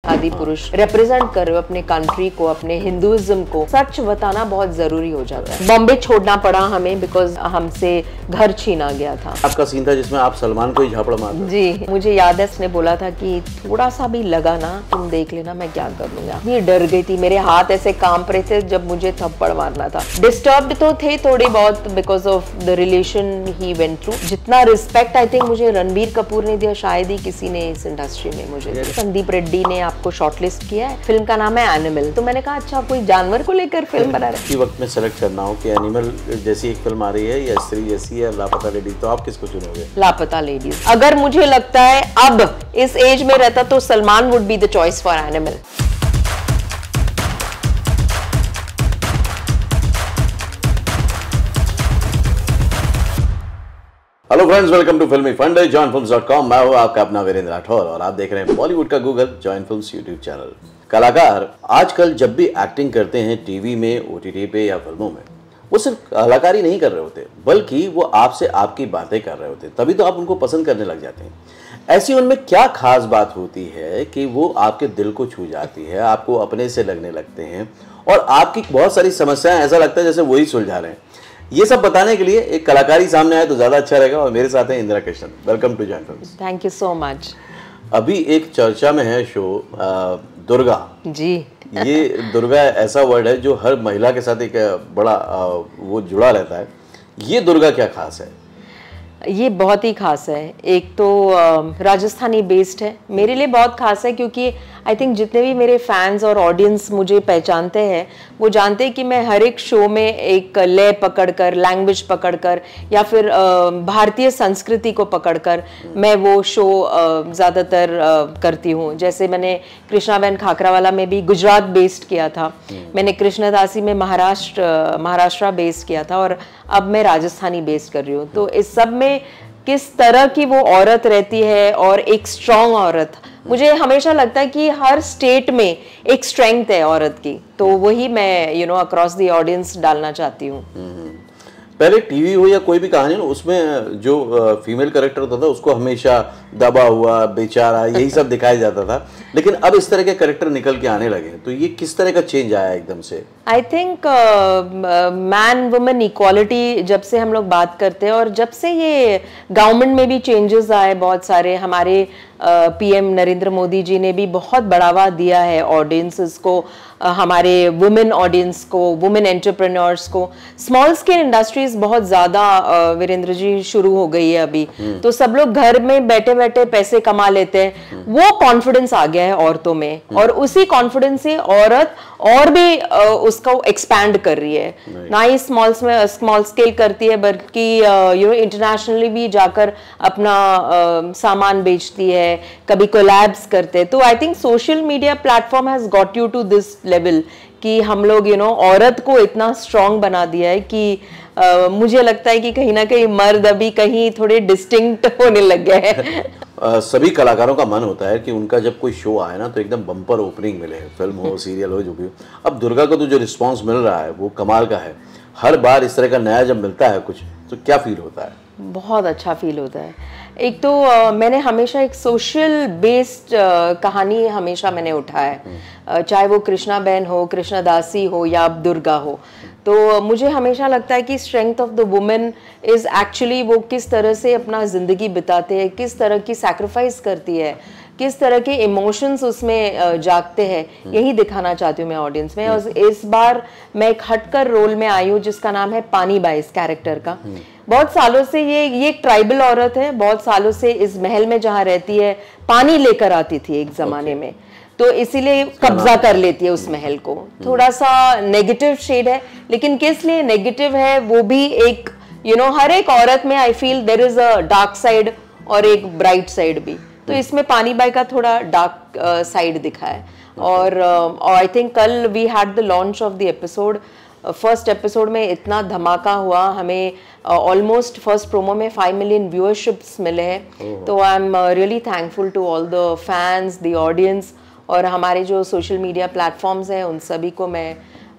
आदि पुरुष रिप्रेजेंट कर रहे हो अपने कंट्री को, अपने हिंदुइज्म को, सच बताना बहुत जरूरी हो जाता है। बॉम्बे छोड़ना पड़ा हमें बिकॉज हमसे घर छीना गया था। आपका सीन था जिसमें आप सलमान को ही झापड़ मारते? जी, मुझे याद है उसने बोला था कि थोड़ा सा भी लगा ना तुम देख लेना मैं क्या कर लूंगा। ये डर गई थी, मेरे हाथ ऐसे कांप रहे थे जब मुझे थप्पड़ मारना था। डिस्टर्ब्ड तो थे थोड़े बहुत because of the relation he went through. जितना रिस्पेक्ट आई थिंक मुझे रणबीर कपूर ने दिया शायद ही किसी ने इस इंडस्ट्री में मुझे दिया। संदीप रेड्डी ने आपको शॉर्टलिस्ट किया है, फिल्म का नाम है एनिमल। तो मैंने कहा अच्छा कोई जानवर को लेकर फिल्म बना रहे। इसी वक्त में सेलेक्ट करना हो कि एनिमल जैसी एक फिल्म आ रही है या स्त्री जैसी या लापता लेडीज, तो आप किसको चुनोगे? लापता लेडीज। अगर मुझे लगता है अब इस एज में रहता तो Salman would be the choice for Animal. Hello friends, welcome to फिल्मी फंड joinfilms.com। मैं हूं आपका अपना वीरेंद्र राठौर और आप देख रहे हैं बॉलीवुड का Google join films YouTube channel. कलाकार आजकल जब भी एक्टिंग करते हैं टीवी में, ओटीटी पे या फिल्मों में, वो सिर्फ कलाकारी नहीं कर रहे होते बल्कि वो आपसे आपकी बातें कर रहे होते, तभी तो आप उनको पसंद करने लग जाते हैं। ऐसी उनमें क्या खास बात होती है कि वो आपके दिल को छू जाती है, आपको अपने से लगने लगते हैं और आपकी बहुत सारी समस्याएं ऐसा लगता है जैसे वही सुलझा रहे हैं। ये सब बताने के लिए एक कलाकारी सामने आए तो ज्यादा अच्छा रहेगा और मेरे साथ है Indira Krishnan. Welcome to join films. Thank you so much. अभी एक चर्चा में है शो दुर्गा जी। ये दुर्गा ऐसा वर्ड है जो हर महिला के साथ एक बड़ा वो जुड़ा रहता है। ये दुर्गा क्या खास है? ये बहुत ही खास है। एक तो राजस्थानी बेस्ड है, मेरे लिए बहुत खास है क्योंकि आई थिंक जितने भी मेरे फैंस और ऑडियंस मुझे पहचानते हैं वो जानते हैं कि मैं हर एक शो में एक लय पकड़कर, लैंग्वेज पकड़कर या फिर भारतीय संस्कृति को पकड़कर मैं वो शो ज़्यादातर करती हूँ। जैसे मैंने कृष्णाबेन खाकरावाला में भी गुजरात बेस्ड किया था, मैंने कृष्णदासी में महाराष्ट्र बेस्ड किया था और अब मैं राजस्थानी बेस्ड कर रही हूँ। तो इस सब में किस तरह की वो औरत रहती है और एक स्ट्रॉन्ग औरत, मुझे हमेशा लगता है कि हर स्टेट में एक स्ट्रेंथ है औरत की, तो वही मैं अक्रॉस द ऑडियंस डालना चाहती हूँ। पहले टीवी हो या कोई भी कहानी हो, उसमें जो फीमेल कैरेक्टर होता था उसको हमेशा दबा हुआ, बेचारा, यही सब दिखाया जाता था, लेकिन अब इस तरह के कैरेक्टर निकल के आने लगे, तो ये किस तरह का चेंज आया एकदम से? I think man women equality जब से हम लोग बात करते हैं और जब से ये गवर्नमेंट में भी चेंजेस आए बहुत सारे, हमारे पीएम नरेंद्र मोदी जी ने भी बहुत बढ़ावा दिया है ऑडियंसेस को, हमारे वुमेन ऑडियंस को, वुमेन एंटरप्रेन्योर्स को। स्मॉल स्केल इंडस्ट्रीज बहुत ज़्यादा वीरेंद्र जी शुरू हो गई है अभी, तो सब लोग घर में बैठे बैठे पैसे कमा लेते हैं। वो कॉन्फिडेंस आ गया है औरतों में और उसी कॉन्फिडेंस से औरत और भी उसको एक्सपैंड कर रही है, ना ही स्मॉल स्केल करती है बल्कि इंटरनेशनली भी जाकर अपना सामान बेचती है, कभी कोलैब्स करते हैं। तो I think social media platform has got you to this level कि हम लोग औरत को इतना स्ट्रांग बना दिया है कि मुझे लगता है कि कहीं ना कहीं मर्द अभी कहीं थोड़े डिस्टिंक्ट होने लग गए हैं। सभी कलाकारों का मन होता है कि उनका जब कोई शो आए ना तो एकदम बम्पर ओपनिंग मिले, फिल्म हो, सीरियल हो, जो भी हो। अब दुर्गा को तो जो रिस्पांस मिल रहा है वो कमाल का है। हर बार इस तरह का नया जब मिलता है कुछ तो क्या फील होता है? बहुत अच्छा फील होता है। एक तो मैंने हमेशा एक सोशल बेस्ड कहानी हमेशा मैंने उठाया है, चाहे वो कृष्णा बहन हो, कृष्णदासी हो या अब दुर्गा हो। तो मुझे हमेशा लगता है कि strength of the women is actually वो किस तरह से अपना ज़िंदगी बिताते हैं, किस तरह की सैक्रिफाइस करती है, किस तरह के इमोशंस उसमें जागते हैं, यही दिखाना चाहती हूँ मैं ऑडियंस में। और इस बार मैं एक हटकर रोल में आई हूँ जिसका नाम है पानी बाई, इस कैरेक्टर का। बहुत सालों से ये एक ट्राइबल औरत है, बहुत सालों से इस महल में जहाँ रहती है पानी लेकर आती थी एक ज़माने में, तो इसीलिए कब्जा कर लेती है उस महल को। थोड़ा सा नेगेटिव शेड है, लेकिन किस लिए नेगेटिव है वो भी एक हर एक औरत में I feel there is a dark side और एक ब्राइट साइड भी, तो इसमें पानी बाई का थोड़ा डार्क साइड दिखा है। और आई थिंक कल we had the launch of the episode. First episode में इतना धमाका हुआ, हमें ऑलमोस्ट फर्स्ट प्रोमो में 5 मिलियन व्यूअरशिप्स मिले हैं। तो I am really thankful to all the fans, the audience और हमारे जो सोशल मीडिया प्लेटफॉर्म्स हैं उन सभी को मैं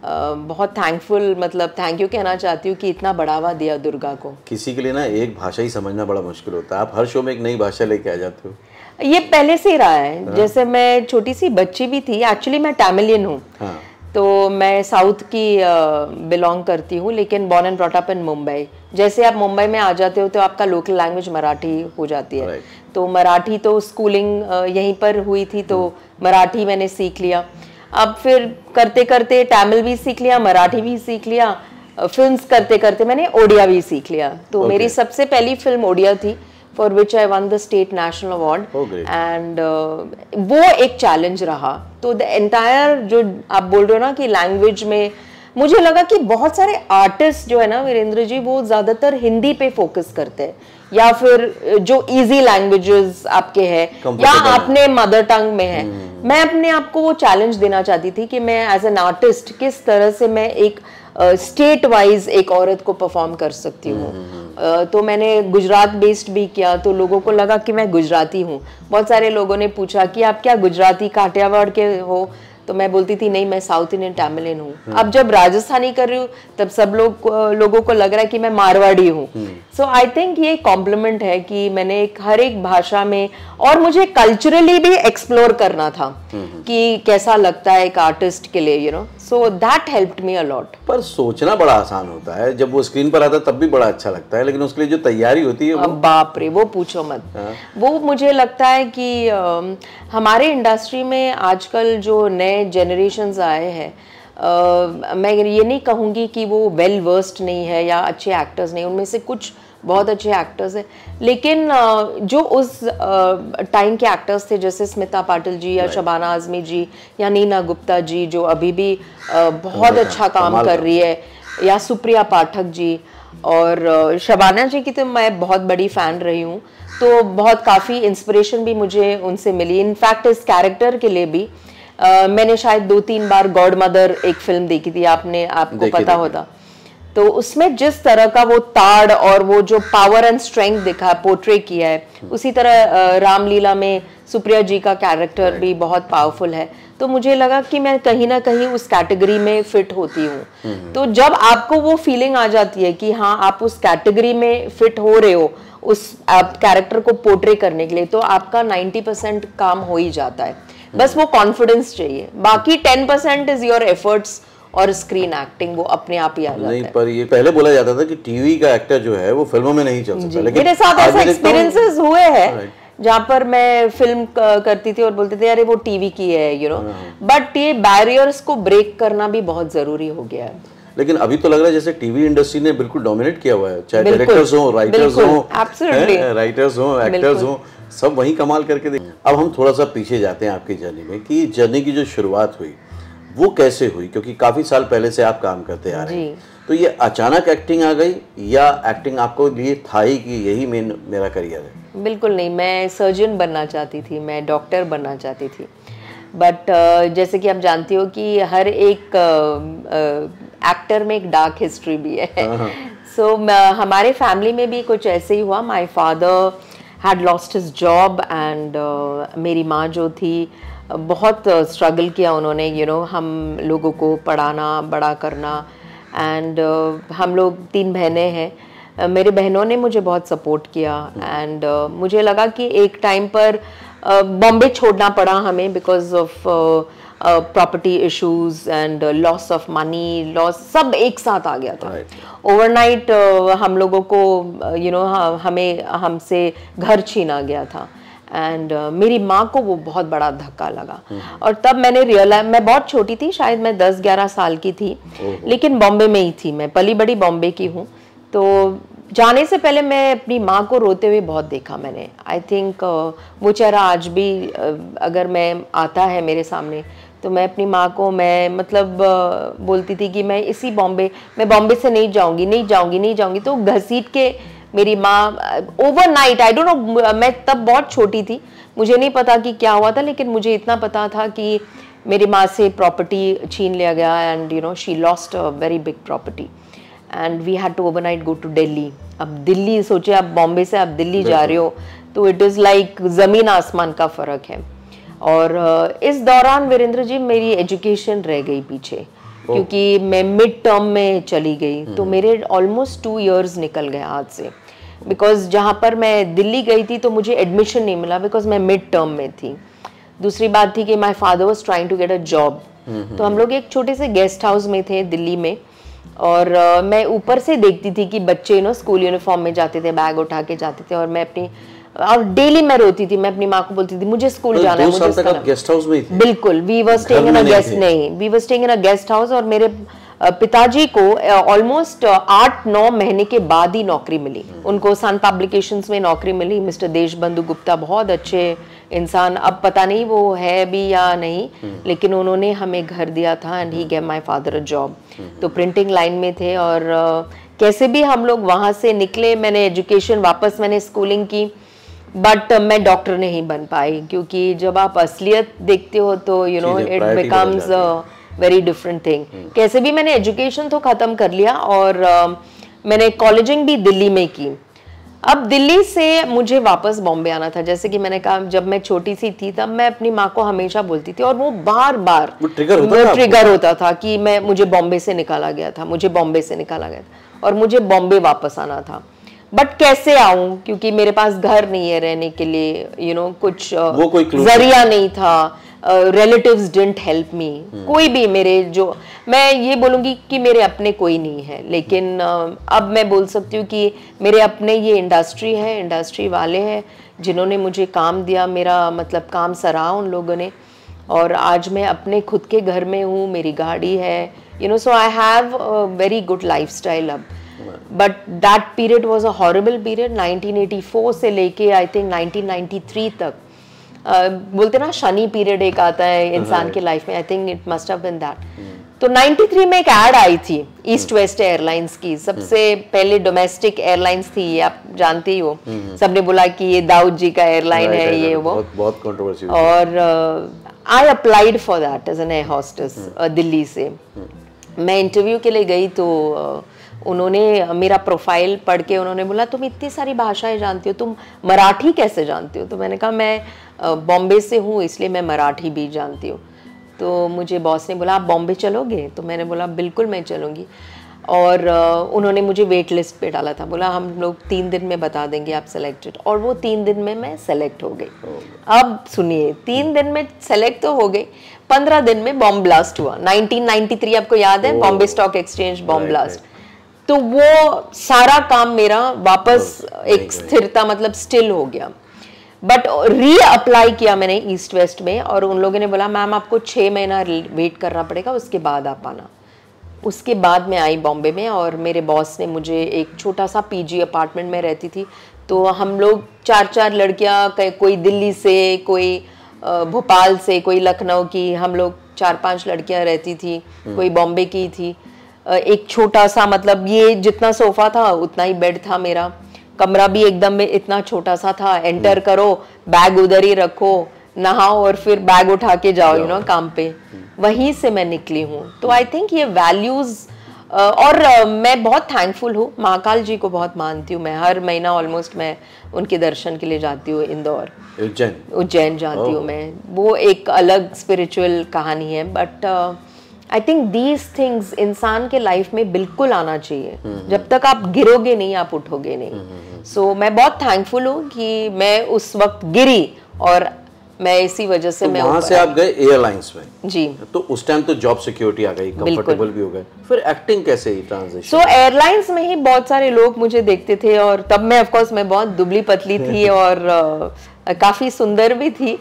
बहुत थैंकफुल, मतलब थैंक यू कहना चाहती हूँ कि इतना बढ़ावा दिया दुर्गा को। किसी के लिए ना एक भाषा ही समझना बड़ा मुश्किल होता है, आप हर शो में एक नई भाषा लेके आ जाते हो। ये पहले से ही रहा है। जैसे मैं छोटी सी बच्ची भी थी, एक्चुअली मैं तमिलियन हूँ, तो मैं साउथ की बिलोंग करती हूँ, लेकिन born and brought up in Mumbai. जैसे आप मुंबई में आ जाते हो तो आपका लोकल लैंग्वेज मराठी हो जाती है। तो मराठी तो स्कूलिंग यहीं पर हुई थी, तो मराठी मैंने सीख लिया। अब फिर करते करते तमिल भी सीख लिया, मराठी भी सीख लिया, फिल्म्स करते करते मैंने ओडिया भी सीख लिया। तो मेरी सबसे पहली फिल्म ओडिया थी, for which I won the state national award. And वो एक चैलेंज रहा। तो the entire जो आप बोल रहे हो ना कि लैंग्वेज में, मुझे लगा कि बहुत सारे आर्टिस्ट जो है ना वीरेंद्र जी, वो ज़्यादातर हिंदी पे फोकस करते हैं, या फिर जो इजी लैंग्वेजेस आपके हैं या अपने मदर टंग में है। मैं अपने आप को वो चैलेंज देना चाहती थी कि मैं एज एन आर्टिस्ट किस तरह से मैं एक स्टेट वाइज एक औरत को परफॉर्म कर सकती हूँ। तो मैंने गुजरात बेस्ड भी किया, तो लोगों को लगा कि मैं गुजराती हूँ। बहुत सारे लोगों ने पूछा कि आप क्या गुजराती काठियावाड़ के हो, तो मैं बोलती थी नहीं, मैं साउथ इंडियन तमिलियन हूँ। अब जब राजस्थानी कर रही हूँ तब सब लोगों को लग रहा है कि मैं मारवाड़ी हूँ। सो आई थिंक ये कॉम्प्लीमेंट है कि मैंने हर एक भाषा में, और मुझे कल्चरली भी एक्सप्लोर करना था कि कैसा लगता है एक आर्टिस्ट के लिए, you know. So that helped me a lot. पर सोचना बड़ा आसान होता है, जब वो स्क्रीन पर आता है तब भी बड़ा अच्छा लगता है, लेकिन उसके लिए जो तैयारी होती है वो... बाप रे, वो पूछो मत। वो मुझे लगता है कि हमारे इंडस्ट्री में आजकल जो नए जनरेशन्स आए हैं, मैं ये नहीं कहूँगी कि वो वेल वर्स्ड नहीं है या अच्छे एक्टर्स नहीं, उनमें से कुछ बहुत अच्छे एक्टर्स हैं, लेकिन जो उस टाइम के एक्टर्स थे, जैसे स्मिता पाटिल जी या शबाना आजमी जी या नीना गुप्ता जी, जो अभी भी बहुत अच्छा काम कर रही है, या सुप्रिया पाठक जी, और शबाना जी की तो मैं बहुत बड़ी फ़ैन रही हूँ। तो बहुत काफ़ी इंस्पिरेशन भी मुझे उनसे मिली। इनफैक्ट इस कैरेक्टर के लिए भी मैंने शायद 2-3 बार गॉड मदर एक फिल्म देखी थी, आपको पता होता। तो उसमें जिस तरह का वो ताड़ और वो जो पावर एंड स्ट्रेंथ दिखा, पोर्ट्रे किया है, उसी तरह रामलीला में सुप्रिया जी का कैरेक्टर भी बहुत पावरफुल है। तो मुझे लगा कि मैं कहीं ना कहीं उस कैटेगरी में फिट होती हूँ। तो जब आपको वो फीलिंग आ जाती है कि हाँ आप उस कैटेगरी में फिट हो रहे हो उस कैरेक्टर को पोर्ट्रे करने के लिए, तो आपका 90% काम हो ही जाता है। बस वो कॉन्फिडेंस चाहिए, बाकी 10% इज योर एफर्ट्स और स्क्रीन एक्टिंग, वो अपने आप ही आ जाता है। पर ये पहले बोला जाता था कि टीवी का एक्टर जो है वो फिल्मों में नहीं चल सकता, लेकिन मेरे साथ ऐसे एक्सपीरियंसेस हुए हैं जहाँ पर मैं फिल्म करती थी और बोलते थे अरे वो टीवी की है, यू नो। बट ये बैरियर्स को ब्रेक करना भी बहुत जरूरी हो गया है। लेकिन अभी तो लग रहा है जैसे टीवी इंडस्ट्री ने बिल्कुल डोमिनेट किया हुआ है, चाहे डायरेक्टर्स हो, राइटर्स हो, एक्टर्स हो, सब वही कमाल करके देख। अब हम थोड़ा सा पीछे जाते हैं आपकी जर्नी में, कि जर्नी की जो शुरुआत हुई वो कैसे हुई, क्योंकि काफी साल पहले से आप काम करते आ रहे हैं। तो ये अचानक एक्टिंग आ गई या एक्टिंग आपको लिए था ही कि यही मेरा करियर है? बिल्कुल नहीं, मैं सर्जन बनना चाहती थी, मैं डॉक्टर बनना चाहती थी। बट जैसे कि आप जानती हो कि हर एक एक्टर में एक डार्क हिस्ट्री भी है। सो हमारे फैमिली में भी कुछ ऐसे ही हुआ। My father had lost his job and मेरी माँ जो थी बहुत स्ट्रगल किया उन्होंने, यू नो, हम लोगों को पढ़ाना, बड़ा करना। एंड हम लोग 3 बहनें हैं। मेरे बहनों ने मुझे बहुत सपोर्ट किया एंड मुझे लगा कि एक टाइम पर बॉम्बे छोड़ना पड़ा हमें because of property issues and loss of money, loss सब एक साथ आ गया था। ओवरनाइट हम लोगों को यू नो हमें हमसे घर छीना गया था एंड मेरी माँ को वो बहुत बड़ा धक्का लगा। और तब मैंने रियलाइज, मैं बहुत छोटी थी, शायद मैं 10-11 साल की थी, लेकिन बॉम्बे में ही थी, मैं पली बड़ी बॉम्बे की हूँ। तो जाने से पहले मैं अपनी माँ को रोते हुए बहुत देखा मैंने। आई थिंक वो चेहरा आज भी अगर मैं आता है मेरे सामने तो मैं अपनी माँ को, मैं मतलब बोलती थी कि मैं इसी बॉम्बे, मैं बॉम्बे से नहीं जाऊँगी, नहीं जाऊँगी, नहीं जाऊँगी। तो घसीट के मेरी माँ ओवरनाइट, आई डोंट नो, मैं तब बहुत छोटी थी, मुझे नहीं पता कि क्या हुआ था, लेकिन मुझे इतना पता था कि मेरी माँ से प्रॉपर्टी छीन लिया गया and you know she lost a very big property and we had to overnight go to Delhi. अब दिल्ली, सोचे आप बॉम्बे से आप दिल्ली जा रहे हो तो इट इज़ लाइक ज़मीन आसमान का फ़र्क है। और इस दौरान वीरेंद्र जी मेरी एजुकेशन रह गई पीछे, क्योंकि मैं मिड टर्म में चली गई, तो मेरे ऑलमोस्ट 2 इयर्स निकल गए हाथ से। बिकॉज जहाँ पर मैं दिल्ली गई थी तो मुझे एडमिशन नहीं मिला बिकॉज मैं मिड टर्म में थी। दूसरी बात थी कि my father was trying to get a job. तो हम लोग एक छोटे से गेस्ट हाउस में थे दिल्ली में, और मैं ऊपर से देखती थी कि बच्चे स्कूल यूनिफॉर्म में जाते थे, बैग उठा के जाते थे, और मैं अपनी और डेली मैं रोती थी, मैं अपनी माँ को बोलती थी मुझे स्कूल जाना है, मुझे गेस्ट हाउस में थी? बिल्कुल, we were staying in a guest house. और मेरे पिताजी को ऑलमोस्ट 8-9 महीने के बाद ही नौकरी मिली। उनको सन पब्लिकेशंस में नौकरी मिली। मिस्टर देशबंधु गुप्ता बहुत अच्छे इंसान, अब पता नहीं वो है भी या नहीं, लेकिन उन्होंने हमें घर दिया था and he gave my father a job. तो प्रिंटिंग लाइन में थे, और कैसे भी हम लोग वहाँ से निकले। मैंने एजुकेशन वापस मैंने स्कूलिंग की, बट मैं डॉक्टर नहीं बन पाई, क्योंकि जब आप असलियत देखते हो तो it becomes very different thing. कैसे भी मैंने एजुकेशन तो ख़त्म कर लिया, और मैंने कॉलेजिंग भी दिल्ली में की। अब दिल्ली से मुझे वापस बॉम्बे आना था। जैसे कि मैंने कहा, जब मैं छोटी सी थी तब मैं अपनी माँ को हमेशा बोलती थी, और वो बार बार ट्रिगर होता था कि मुझे बॉम्बे से निकाला गया था, मुझे बॉम्बे से निकाला गया था, और मुझे बॉम्बे वापस आना था। बट कैसे आऊं, क्योंकि मेरे पास घर नहीं है रहने के लिए, कुछ जरिया नहीं था, रिलेटिव्स डिडंट हेल्प मी। कोई भी मेरे, जो मैं ये बोलूँगी कि मेरे अपने कोई नहीं है, लेकिन अब मैं बोल सकती हूँ कि मेरे अपने ये इंडस्ट्री है, इंडस्ट्री वाले हैं जिन्होंने मुझे काम दिया, मेरा मतलब काम सराहा उन लोगों ने, और आज मैं अपने खुद के घर में हूँ, मेरी गाड़ी है, so I have a very good lifestyle अब। But that period was a horrible period. 1984 से लेके आई थिंक 1993 तक, बोलते ना शनि पीरियड एक आता है इंसान की लाइफ में, I think it must have been that. तो 93 में एक ऐड आई थी ईस्ट वेस्ट एयरलाइंस की, सबसे पहले डोमेस्टिक एयरलाइंस थी, ये आप जानते ही हो। सबने बोला कि ये दाऊद जी का एयरलाइन है, ये वो बहुत कंट्रोवर्सी। और I applied for that as an air hostess Delhi से। मैं इंटरव्यू के लिए गई तो उन्होंने मेरा प्रोफाइल पढ़ के उन्होंने बोला, तुम इतनी सारी भाषाएं जानती हो, तुम मराठी कैसे जानती हो? तो मैंने कहा, मैं बॉम्बे से हूँ इसलिए मैं मराठी भी जानती हूँ। तो मुझे बॉस ने बोला, आप बॉम्बे चलोगे? तो मैंने बोला बिल्कुल मैं चलूँगी। और उन्होंने मुझे वेट लिस्ट पे डाला था, बोला हम लोग 3 दिन में बता देंगे आप सेलेक्टेड, और वो 3 दिन में मैं सेलेक्ट हो गई। अब सुनिए, 3 दिन में सेलेक्ट तो हो गई, 15 दिन में बॉम्ब ब्लास्ट हुआ। 1993 आपको याद है, Bombay stock exchange bomb blast. तो वो सारा काम मेरा वापस एक स्थिरता मतलब स्टिल हो गया। बट री अप्लाई किया मैंने ईस्ट वेस्ट में, और उन लोगों ने बोला मैम आपको 6 महीना वेट करना पड़ेगा, उसके बाद आप आना। उसके बाद मैं आई बॉम्बे में, और मेरे बॉस ने मुझे एक छोटा सा पीजी अपार्टमेंट में रहती थी, तो हम लोग 4-4 लड़कियां, कोई दिल्ली से, कोई भोपाल से, कोई लखनऊ की, हम लोग 4-5 लड़कियां रहती थी, कोई बॉम्बे की थी। एक छोटा सा मतलब ये जितना सोफा था उतना ही बेड था मेरा, कमरा भी एकदम में इतना छोटा सा था, एंटर करो, बैग उधर ही रखो, नहाओ और फिर बैग उठा के जाओ काम पे। वहीं से मैं निकली हूँ। तो आई थिंक ये वैल्यूज, और मैं बहुत थैंकफुल हूँ, महाकाल जी को बहुत मानती हूँ मैं। हर महीना ऑलमोस्ट मैं उनके दर्शन के लिए जाती हूँ, इंदौर, उज्जैन जाती हूँ मैं। वो एक अलग स्पिरिचुअल कहानी है, but I think these things इंसान के लाइफ में बिल्कुल आना चाहिए। जब तक आप गिरोगे नहीं, आप उठोगे नहीं। सो मैं बहुत थैंकफुल हूँ कि मैं उस वक्त गिरी, और मैं इसी वजह से मैं वहाँ से आप गए एयरलाइंस में। जी। तो उस टाइम तो जॉब सिक्योरिटी आ गई, कंफर्टेबल भी हो गए, फिर एक्टिंग कैसे ही ट्रांजिशन? सो एयरलाइंस में ही बहुत सारे लोग मुझे देखते थे, और तब मैं ऑफ कोर्स मैं बहुत दुबली पतली थी और काफ़ी सुंदर भी थी।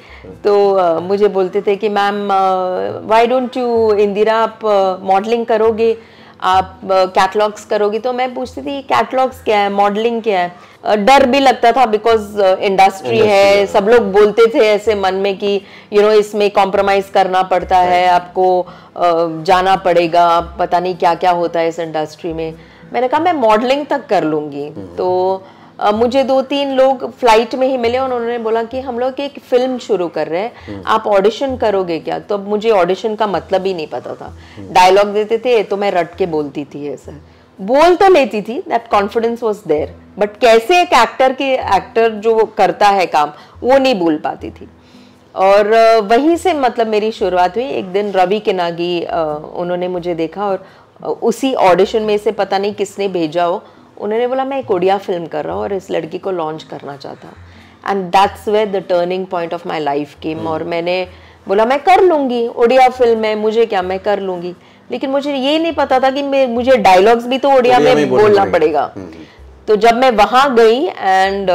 तो मुझे बोलते थे कि ma'am why don't you Indira, आप मॉडलिंग करोगे, आप कैटलॉग्स करोगी? तो मैं पूछती थी कैटलॉग्स क्या है, मॉडलिंग क्या है? डर भी लगता था बिकॉज इंडस्ट्री है, सब लोग बोलते थे ऐसे मन में कि इसमें कॉम्प्रोमाइज करना पड़ता है, आपको जाना पड़ेगा, पता नहीं क्या क्या होता है इस इंडस्ट्री में। मैंने कहा मैं मॉडलिंग तक कर लूँगी। तो मुझे 2-3 लोग फ्लाइट में ही मिले, उन्होंने बोला कि हम लोग एक फिल्म शुरू कर रहे हैं, आप ऑडिशन करोगे क्या? तो अब मुझे ऑडिशन का मतलब ही नहीं पता था। डायलॉग देते थे तो मैं रट के बोलती थी, ऐसा बोल तो लेती थी, that confidence was there, but कैसे एक एक्टर जो करता है काम वो नहीं बोल पाती थी। और वहीं से मतलब मेरी शुरुआत हुई। एक दिन रवि किनागी उन्होंने मुझे देखा, और उसी ऑडिशन में से पता नहीं किसने भेजा हो, उन्होंने बोला मैं एक ओडिया फिल्म कर रहा हूँ और इस लड़की को लॉन्च करना चाहता हूँ, and that's where the turning point of my life came. और मैंने बोला मैं कर लूँगी, ओडिया फिल्म है, मुझे क्या, मैं कर लूँगी। लेकिन मुझे ये नहीं पता था कि मुझे डायलॉग्स भी तो ओडिया में बोलना पड़ेगा। तो जब मैं वहाँ गई एंड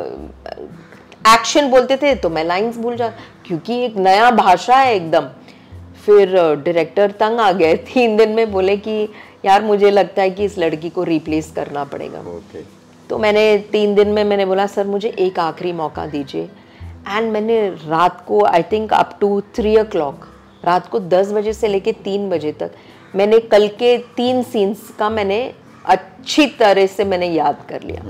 एक्शन बोलते थे तो मैं लाइंस भूल जा, क्योंकि एक नया भाषा है एकदम। फिर डायरेक्टर तंग आ गए 3 दिन में, बोले कि यार मुझे लगता है कि इस लड़की को रिप्लेस करना पड़ेगा। तो मैंने 3 दिन में मैंने बोला सर मुझे एक आखिरी मौका दीजिए। एंड मैंने रात को I think up to 3 o'clock, रात को 10 बजे से लेके 3 बजे तक मैंने कल के 3 सीन्स का मैंने अच्छी तरह से मैंने याद कर लिया।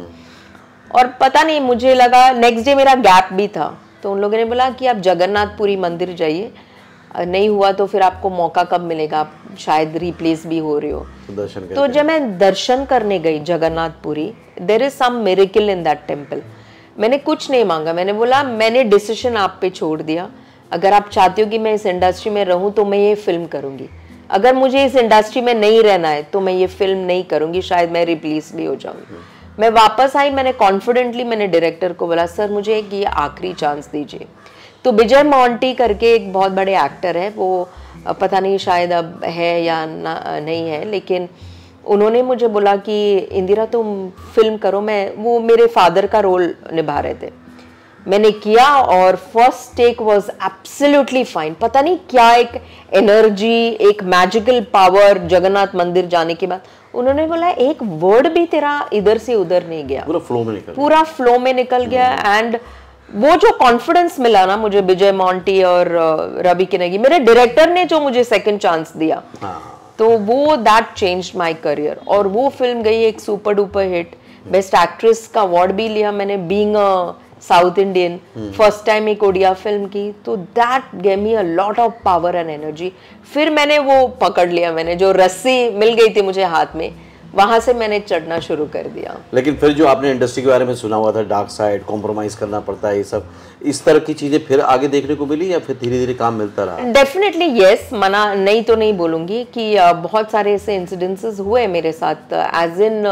और पता नहीं, मुझे लगा नेक्स्ट डे मेरा गैप भी था, तो उन लोगों ने बोला कि आप जगन्नाथपुरी मंदिर जाइए, नहीं हुआ तो फिर आपको मौका कब मिलेगा, आप शायद रिप्लेस भी हो रहे हो। तो जब मैं दर्शन करने गई Jagannathpuri, there is some miracle in that temple. मैंने कुछ नहीं मांगा, मैंने बोला मैंने डिसीजन आप पे छोड़ दिया, अगर आप चाहते हो कि मैं इस इंडस्ट्री में रहूं तो मैं ये फिल्म करूंगी, अगर मुझे इस इंडस्ट्री में नहीं रहना है तो मैं ये फिल्म नहीं करूंगी, शायद मैं रिप्लेस भी हो जाऊंगी। मैं वापस आई, मैंने कॉन्फिडेंटली मैंने डायरेक्टर को बोला सर मुझे एक ये आखिरी चांस दीजिए। तो विजय मोंटी करके एक बहुत बड़े एक्टर है, वो पता नहीं शायद अब है या नहीं है, लेकिन उन्होंने मुझे बोला कि इंदिरा तुम फिल्म करो। वो मेरे फादर का रोल निभा रहे थे, मैंने किया और first take was absolutely fine. पता नहीं क्या एक एनर्जी, एक मैजिकल पावर जगन्नाथ मंदिर जाने के बाद। उन्होंने बोला एक वर्ड भी तेरा इधर से उधर नहीं गया, पूरा फ्लो में निकल गया। एंड वो जो कॉन्फिडेंस मिला ना मुझे विजय मोंटी और रवि किनेगी, मेरे डायरेक्टर ने जो मुझे सेकंड चांस दिया, तो वो दैट चेंज्ड माय करियर। और वो फिल्म गई एक super duper hit, best actress का अवार्ड भी लिया मैंने, being a south Indian, first time एक ओडिया फिल्म की। तो that gave me a lot of power and energy. फिर मैंने वो पकड़ लिया, मैंने जो रस्सी मिल गई थी मुझे हाथ में, वहां से मैंने चढ़ना शुरू कर दिया। लेकिन फिर जो आपने इंडस्ट्री के बारे में सुना हुआ था, डार्क साइड, कॉम्प्रोमाइज करना पड़ता है, ये सब इस तरह की चीजें फिर आगे देखने को मिली या फिर धीरे धीरे काम मिलता रहा? डेफिनेटली यस, मना नहीं तो नहीं बोलूंगी कि बहुत सारे ऐसे इंसिडेंसेस हुए मेरे साथ, एज इन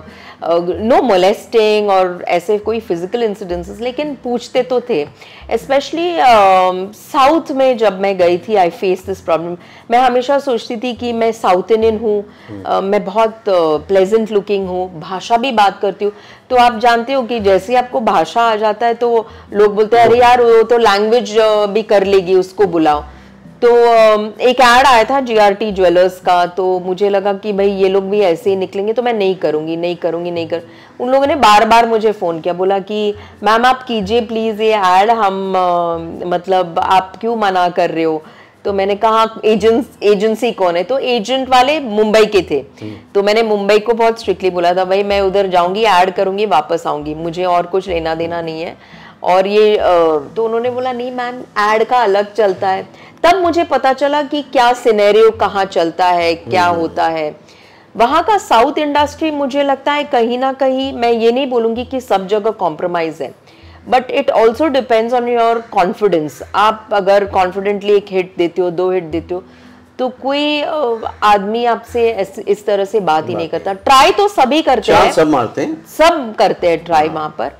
नो मोलेस्टिंग और ऐसे कोई फिजिकल इंसिडेंसेस, लेकिन पूछते तो थे। स्पेशली साउथ में जब मैं गई थी, आई फेस दिस प्रॉब्लम। मैं हमेशा सोचती थी कि मैं साउथ इंडियन हूँ, मैं बहुत प्लेजेंट लुकिंग हूँ, भाषा भी बात करती हूँ। तो आप जानते हो कि जैसे ही आपको भाषा आ जाता है तो लोग बोलते हैं अरे यार वो तो लैंग्वेज भी कर लेगी, उसको बुलाओ। तो एक ऐड आया था जीआरटी ज्वेलर्स का, तो मुझे लगा कि भाई ये लोग भी ऐसे ही निकलेंगे तो मैं नहीं करूँगी। उन लोगों ने बार बार मुझे फ़ोन किया, बोला कि मैम आप कीजिए प्लीज़ ये ऐड, हम मतलब आप क्यों मना कर रहे हो। तो मैंने कहा एजेंसी कौन है, तो एजेंट वाले मुंबई के थे। तो मैंने मुंबई को बहुत स्ट्रिक्टली बोला था भाई मैं उधर जाऊंगी, ऐड करूंगी, वापस आऊंगी, मुझे और कुछ लेना देना नहीं है। और ये तो उन्होंने बोला नहीं मैम ऐड का अलग चलता है। तब मुझे पता चला कि क्या सिनेरियो कहाँ चलता है, क्या होता है वहाँ का। साउथ इंडस्ट्री मुझे लगता है कहीं ना कहीं, मैं ये नहीं बोलूँगी कि सब जगह कॉम्प्रोमाइज है, but it also depends on your confidence. आप अगर कॉन्फिडेंटली 1 हिट देते हो, 2 हिट देते हो, तो कोई आदमी आपसे इस तरह से बात ही नहीं करता। ट्राई तो सभी करते हैं, सब करते हैं ट्राई वहाँ पर।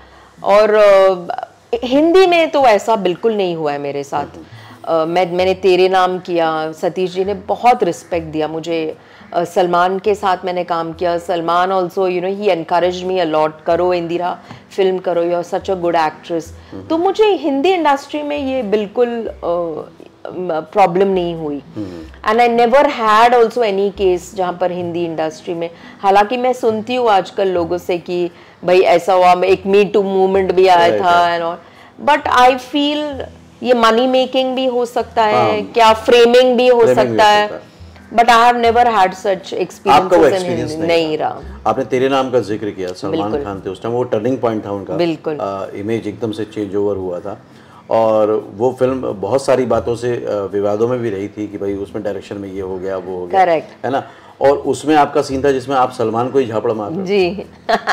और हिंदी में तो ऐसा बिल्कुल नहीं हुआ है मेरे साथ। मैंने तेरे नाम किया, सतीश जी ने बहुत रिस्पेक्ट दिया मुझे। सलमान के साथ मैंने काम किया, Salman also you know he encourage me a lot, करो इंदिरा फिल्म करो, you are such a good actress. तो मुझे हिंदी इंडस्ट्री में ये बिल्कुल प्रॉब्लम नहीं हुई। And I never had also any case जहाँ पर हिंदी इंडस्ट्री में, हालांकि मैं सुनती हूँ आजकल लोगों से कि भाई ऐसा हुआ, एक मी टू मूवमेंट भी आया था and all, but I feel ये मनी मेकिंग भी हो सकता है, क्या फ्रेमिंग भी हो सकता है, but I have never had such experiences in Hindi. नहीं रहा। आपने तेरे नाम का जिक्र किया, सलमान खान थे उस टाइम, वो टर्निंग पॉइंट था उनका, बिल्कुल इमेज एकदम से चेंज ओवर हुआ था। और वो फिल्म बहुत सारी बातों से विवादों में भी रही थी कि भाई उसमें डायरेक्शन में ये हो गया, वो हो गया, करेक्ट है ना। और उसमें आपका सीन था जिसमें आप सलमान को ही झापड़ मार रहे जी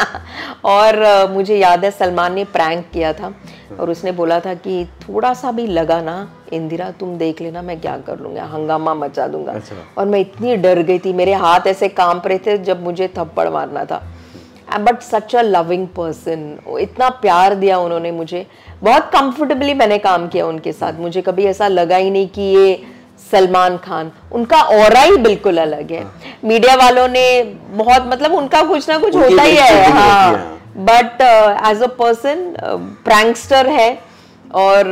और मुझे याद है सलमान ने प्रैंक किया था और उसने बोला था कि थोड़ा सा भी लगा ना इंदिरा तुम देख लेना मैं क्या कर लूंगा, हंगामा मचा दूंगा। और मैं इतनी डर गई थी, मेरे हाथ ऐसे कांप रहे थे जब मुझे थप्पड़ मारना था। But such a loving person, इतना प्यार दिया उन्होंने मुझे, बहुत कंफर्टेबली मैंने काम किया उनके साथ, मुझे कभी ऐसा लगा ही नहीं कि ये सलमान खान, उनका ऑरा ही बिल्कुल अलग है। मीडिया वालों ने बहुत मतलब उनका कुछ ना कुछ होता ही है, हाँ, but as a person prankster है और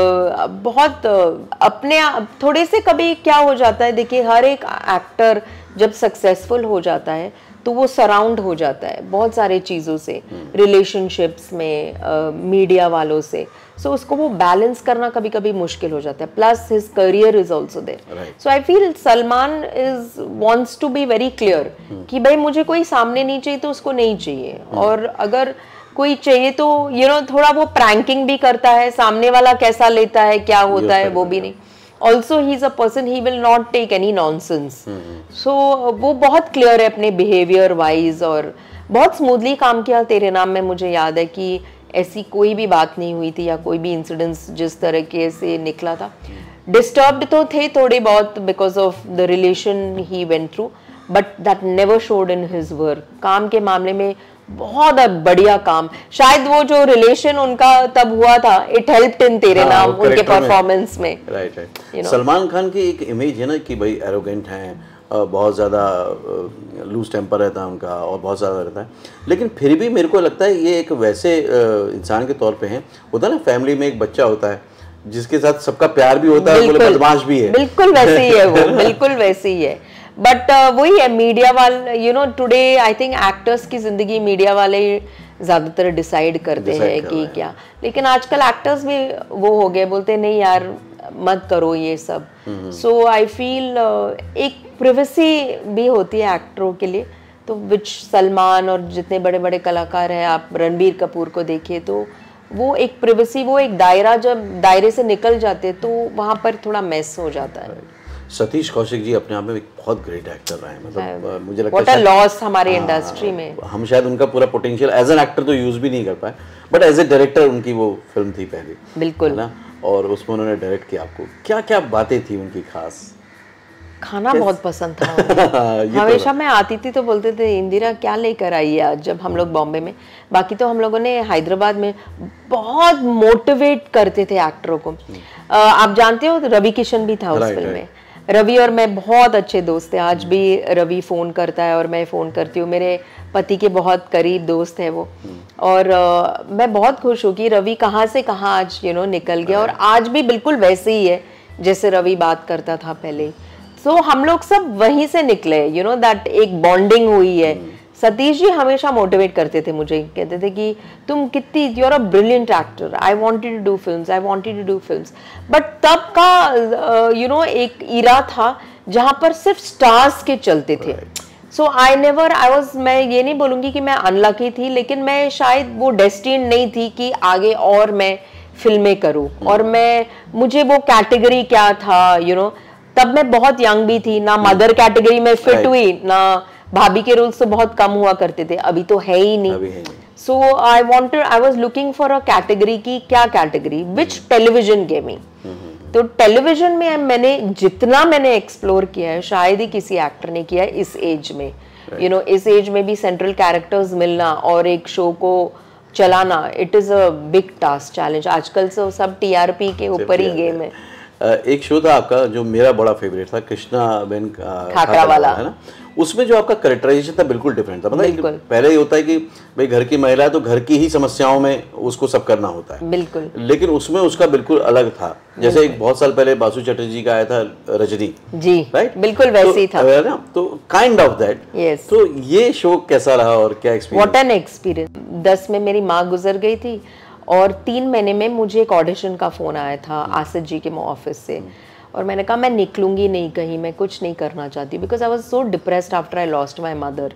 बहुत अपने थोड़े से कभी क्या हो जाता है, देखिए हर एक एक्टर जब सक्सेसफुल हो जाता है तो वो सराउंड हो जाता है बहुत सारे चीज़ों से, रिलेशनशिप्स में, मीडिया वालों से, सो उसको वो बैलेंस करना कभी कभी मुश्किल हो जाता है, plus his career is also there. So I feel Salman is wants to be very clear कि भाई मुझे कोई सामने नहीं चाहिए तो उसको नहीं चाहिए, और अगर कोई चाहिए तो थोड़ा वो प्रैंकिंग भी करता है, सामने वाला कैसा लेता है क्या होता है वो भी नहीं। Also he is a person, he will not take any nonsense. So वो बहुत क्लियर है अपने बिहेवियर वाइज, और बहुत स्मूथली काम किया तेरे नाम में। मुझे याद है कि ऐसी कोई भी बात नहीं हुई थी या कोई भी इंसिडेंट्स जिस तरह से निकला था। डिस्टर्ब्ड तो थे थोड़े बहुत because of the relation he went through, but that never showed in his work. काम के मामले में बहुत बढ़िया काम, शायद वो जो रिलेशन उनका तब हुआ था, इट हेल्प्ड इन तेरे नाम उनके परफॉर्मेंस में। राइट। सलमान खान की एक इमेज है ना कि भाई एरोगेंट हैं, बहुत ज़्यादा लूज टेम्पर रहता है उनका और बहुत ज़्यादा रहता है, लेकिन फिर भी मेरे को लगता है ये एक वैसे इंसान के तौर पे हैं, होता है ना फैमिली में एक बच्चा होता है जिसके साथ सबका प्यार भी होता है, बदमाश भी है, बिल्कुल वैसे ही है वो, बिल्कुल वैसे ही है। बट वही है, मीडिया वाले टुडे आई थिंक एक्टर्स की जिंदगी मीडिया वाले ज्यादातर डिसाइड करते हैं कि क्या, लेकिन आजकल एक्टर्स भी वो हो गए, बोलते नहीं यार मत करो ये सब। सो आई फील एक प्रिवेसी भी होती है एक्टरों के लिए, तो विच सलमान और जितने बड़े बड़े कलाकार हैं, आप रणबीर कपूर को देखिए, तो वो एक प्रिवेसी, वो एक दायरा, जब दायरे से निकल जाते तो वहाँ पर थोड़ा मेस हो जाता है। सतीश कौशिक जी अपने आप में एक बहुत ग्रेट एक्टर रहे हैं, मतलब मुझे लगता है व्हाट अ लॉस हमारे इंडस्ट्री में, हम शायद उनका पूरा पोटेंशियल एज एन एक्टर तो यूज भी नहीं कर पाए, बट एज ए डायरेक्टर उनकी वो फिल्म थी पहली, बिल्कुल, है ना, और उसमें उन्होंने डायरेक्ट किया। आपको क्या क्या बातें थी उनकी खास? खाना बहुत पसंद था हमेशा मैं आती थी तो बोलते थे इंदिरा क्या लेकर आई है आज, जब हम लोग बॉम्बे में, बाकी तो हम लोगों ने हैदराबाद में बहुत मोटिवेट करते थे एक्टरों को। आप जानते हो रवि किशन भी था उस फिल्म में, रवि और मैं बहुत अच्छे दोस्त थे, आज भी रवि फ़ोन करता है और मैं फ़ोन करती हूँ, मेरे पति के बहुत करीब दोस्त है वो, और मैं बहुत खुश हूँ कि रवि कहाँ से कहाँ आज निकल गया, और आज भी बिल्कुल वैसे ही है जैसे रवि बात करता था पहले। सो हम लोग सब वहीं से निकले, दैट एक बॉन्डिंग हुई है। सतीश जी हमेशा मोटिवेट करते थे मुझे, कहते थे कि तुम कितनी, you are a brilliant actor, I wanted to do films, I wanted to do films. But तब का एक इरा था जहाँ पर सिर्फ स्टार्स के चलते थे। सो मैं ये नहीं बोलूँगी कि मैं अनलकी थी, लेकिन मैं शायद वो डेस्टिन्ड नहीं थी कि आगे और मैं फिल्में करूँ, और मुझे वो कैटेगरी क्या था, तब मैं बहुत यंग भी थी ना, मदर कैटेगरी में फिट हुई ना, भाभी के रोल्स तो बहुत कम हुआ करते थे, अभी तो है ही नहीं। So I was looking for a category की, क्या कैटेगरी, विच टेलीविजन गेमिंग। तो टेलीविजन में जितना मैंने एक्सप्लोर किया है शायद ही किसी एक्टर ने किया है इस एज में। इस एज में भी सेंट्रल कैरेक्टर्स मिलना और एक शो को चलाना, it is a big task, challenge. आजकल तो सब टीआरपी के ऊपर ही गेम है। एक शो था आपका जो मेरा बड़ा फेवरेट था, कृष्णा बेन खाकरावाला, है ना, उसमें जो आपका कैरेक्टराइजेशन था बिल्कुल डिफरेंट था। मतलब पहले ये होता है कि भाई घर की महिला है तो घर की ही समस्याओं में उसको सब करना होता है, बिल्कुल, लेकिन उसमें उसका बिल्कुल अलग था। जैसे एक बहुत साल पहले बासु चटर्जी का आया था रजनी जी, राइट, बिल्कुल वैसे ही था ना, तो काइंड ऑफ दैट। यस। तो ये शो कैसा रहा और क्या एक्सपीरियंस? What an experience. 10 में मेरी माँ गुजर गई थी और 3 महीने में मुझे एक ऑडिशन का फ़ोन आया था आसिफ जी के ऑफिस से, और मैंने कहा मैं निकलूंगी नहीं कहीं, मैं कुछ नहीं करना चाहती, because I was so depressed after I lost my mother.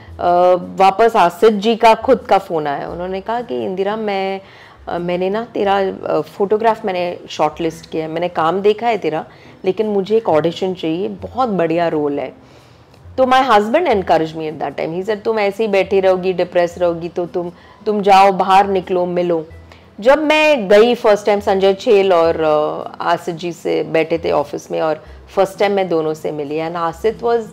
वापस आसिफ जी का खुद का फ़ोन आया, उन्होंने कहा कि इंदिरा मैंने ना तेरा फोटोग्राफ मैंने शॉर्ट लिस्ट किया है, मैंने काम देखा है तेरा, लेकिन मुझे एक ऑडिशन चाहिए, बहुत बढ़िया रोल है। तो my husband encourage me at that time, he said तुम ऐसे ही बैठी रहोगी, डिप्रेस रहोगी, तो तुम जाओ बाहर निकलो, मिलो। जब मैं गई फर्स्ट टाइम, संजय छेल और आसिफ जी से बैठे थे ऑफिस में, और फर्स्ट टाइम मैं दोनों से मिली, and Asif was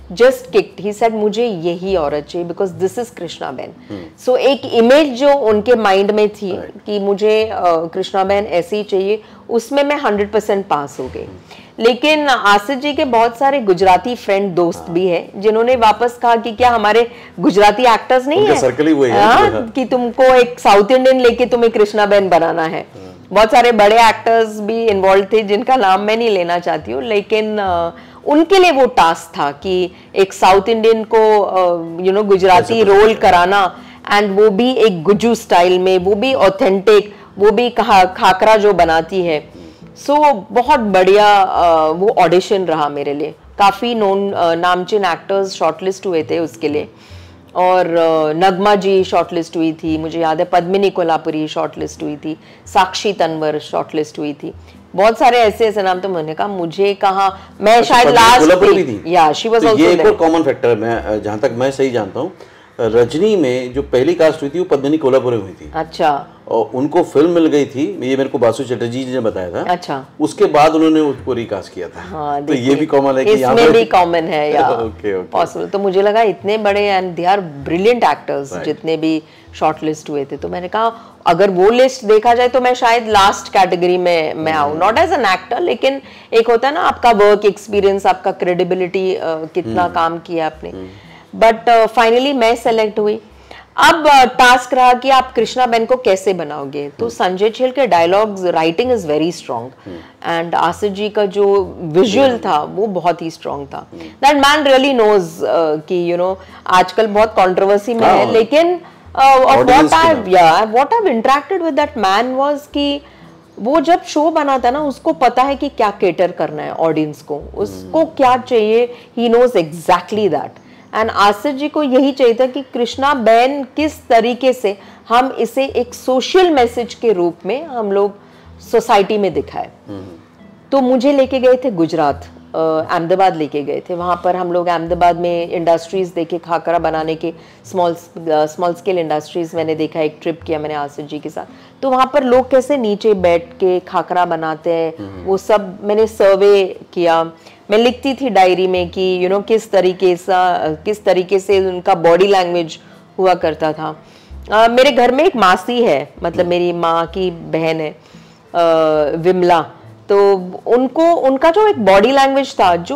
just kicked, he said मुझे यही औरत चाहिए because this is Krishna Ben. So एक इमेज जो उनके माइंड में थी कि मुझे कृष्णा बेन ऐसी ही चाहिए, उसमें मैं 100% पास हो गई। लेकिन आसिफ जी के बहुत सारे गुजराती फ्रेंड दोस्त भी हैं जिन्होंने वापस कहा कि क्या हमारे गुजराती एक्टर्स नहीं है, सर्कल ही वही है कि तुमको एक साउथ इंडियन लेके तुम्हें कृष्णा बेन बनाना है। बहुत सारे बड़े एक्टर्स भी इन्वॉल्व थे जिनका नाम मैं नहीं लेना चाहती हूँ, लेकिन उनके लिए वो टास्क था कि एक साउथ इंडियन को गुजराती रोल कराना, एंड वो भी एक गुज्जू स्टाइल में, वो भी ऑथेंटिक, वो भी खाकरा जो बनाती है। सो बहुत बढ़िया वो ऑडिशन रहा मेरे लिए। काफ़ी नामचीन एक्टर्स शॉर्टलिस्ट हुए थे उसके लिए, और नगमा जी शॉर्टलिस्ट हुई थी, मुझे याद है पद्मिनी कोल्हापुरी शॉर्टलिस्ट हुई थी, साक्षी तनवर शॉर्टलिस्ट हुई थी, बहुत सारे ऐसे नाम। तो मैंने कहा मुझे कहा, मैं शायद लास्ट थी, या शी वाज आल्सो। ये एक और कॉमन फैक्टर मैं जहां तक मैं सही जानता हूँ, रजनी में जो पहली कास्ट हुई थी वो पद्मिनी कोल्हापुरी हुई थी। अच्छा। और उनको फिल्म मिल गई थी, ये मेरे को बासु चटर्जी जी ने बताया था। अच्छा। उसके बाद उन्होंने उसको रिकास्ट किया था। हाँ, तो ये भी कॉमन है कि इसमें भी कॉमन है या ओके पॉसिबल। तो मुझे लगा इतने बड़े and they are brilliant actors जितने भी शॉर्टलिस्ट हुए थे, तो मैंने कहा अगर वो लिस्ट देखा जाए तो मैं शायद लास्ट कैटेगरी में मैं आऊँ, नॉट एज एन एक्टर, लेकिन एक होता है ना आपका वर्क एक्सपीरियंस, आपका क्रेडिबिलिटी, कितना काम किया आपने। बट फाइनली मैं सेलेक्ट हुई। अब टास्क रहा कि आप कृष्णा बेन को कैसे बनाओगे। तो संजय छेल के dialogues writing is very strong, and Asif ji का जो विजुअल था वो बहुत ही स्ट्रॉन्ग था। दैट मैन रियली नोज कि आजकल बहुत कंट्रोवर्सी में है, लेकिन what I interacted with that man was कि वो जब शो बनाता ना, उसको पता है कि क्या केटर करना है ऑडियंस को, उसको क्या चाहिए, he knows exactly that. And Asif ji को यही चाहिए था कि कृष्णा बेन किस तरीके से हम इसे एक सोशल मैसेज के रूप में हम लोग सोसाइटी में दिखाए। तो मुझे लेके गए थे गुजरात, अहमदाबाद लेके गए थे। वहाँ पर हम लोग अहमदाबाद में इंडस्ट्रीज देखे, खाकरा बनाने के स्मॉल स्केल इंडस्ट्रीज मैंने देखा। एक ट्रिप किया मैंने आसिफ जी के साथ, तो वहाँ पर लोग कैसे नीचे बैठ के खाकरा बनाते हैं वो सब मैंने सर्वे किया। मैं लिखती थी डायरी में कि किस तरीके से उनका बॉडी लैंग्वेज हुआ करता था। मेरे घर में एक मासी है, मतलब मेरी माँ की बहन है विमला, तो उनका जो एक बॉडी लैंग्वेज था, जो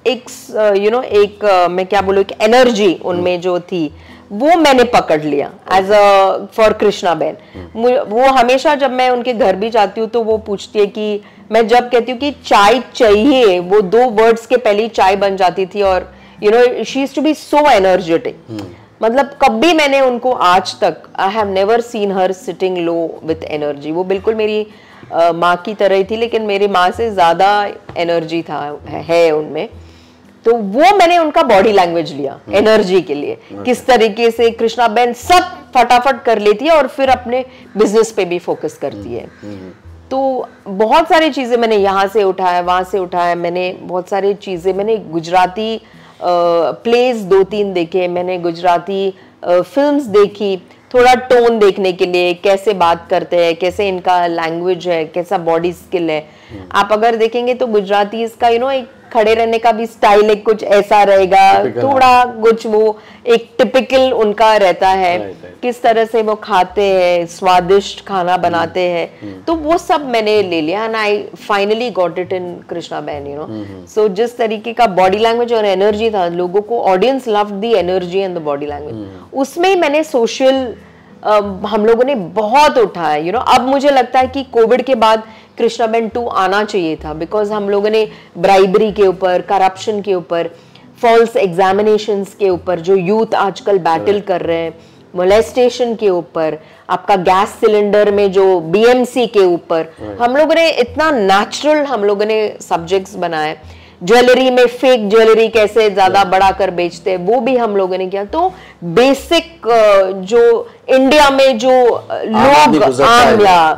एक मैं क्या बोलूं, एक एनर्जी उनमें जो थी, वो मैंने पकड़ लिया as a for Krishna Ben. वो हमेशा जब मैं उनके घर भी जाती हूँ तो वो पूछती है कि मैं जब कहती हूँ कि चाय चाहिए, वो 2 वर्ड्स के पहले ही चाय बन जाती थी, और she is to be so energetic. मतलब कभी मैंने उनको आज तक, I have never seen her sitting low with energy. वो बिल्कुल मेरी माँ की तरह ही थी, लेकिन मेरी माँ से ज्यादा एनर्जी है उनमें। तो वो मैंने उनका बॉडी लैंग्वेज लिया एनर्जी के लिए, किस तरीके से कृष्णा बेन सब फटाफट कर लेती है और फिर अपने बिजनेस पे भी फोकस करती है। तो बहुत सारी चीजें मैंने यहाँ से उठाया, वहां से उठाया। मैंने बहुत सारी चीजें, मैंने गुजराती प्लेस 2-3 देखे, मैंने गुजराती फिल्म्स देखी, थोड़ा टोन देखने के लिए, कैसे बात करते हैं, कैसे इनका लैंग्वेज है, कैसा बॉडी स्किल है। आप अगर देखेंगे तो गुजराती इसका एक खड़े रहने का भी स्टाइल एक कुछ ऐसा रहेगा, थोड़ा कुछ वो एक टिपिकल उनका रहता है, किस तरह से वो खाते हैं, स्वादिष्ट खाना बनाते हैं। तो वो सब मैंने ले लिया, and I finally got it in Krishna Ben. So जिस तरीके का बॉडी लैंग्वेज और एनर्जी था, लोगों को, audience loved the energy and the body language. उसमें ही मैंने सोशल हम लोगों ने बहुत उठाया। अब मुझे लगता है कि कोविड के बाद कृष्णा बेन 2 आना चाहिए था, बिकॉज हम लोगों ने ब्राइबरी के ऊपर, करप्शन के ऊपर, फॉल्स एग्जामिनेशंस के ऊपर जो यूथ आजकल बैटल कर रहे हैं, मोलेस्टेशन के ऊपर, आपका गैस सिलेंडर में जो बीएमसी के ऊपर, हम लोगों ने इतना नेचुरल हम लोगों ने सब्जेक्ट्स बनाए। ज्वेलरी में फेक ज्वेलरी कैसे ज्यादा बढ़ा कर बेचते हैं, वो भी हम लोगों ने किया। तो बेसिक जो इंडिया में जो लोग आम या